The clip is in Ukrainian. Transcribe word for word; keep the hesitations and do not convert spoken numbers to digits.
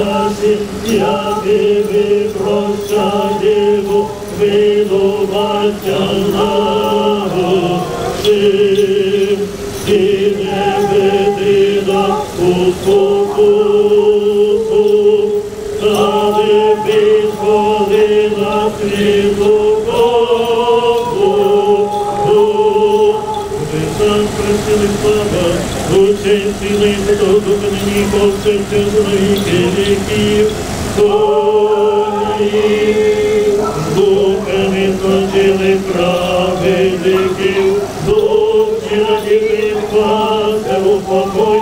часі, як і ви прощаємо, винуваття наші, і не веди нас у спокусу, та не визволи нас від лукавого. Сам просили слава, Отця і Сина і Святого Духа, нині і повсякчас на віки віків. Амінь. Духами зложили праведників, Дух і на дітей спасе упокой.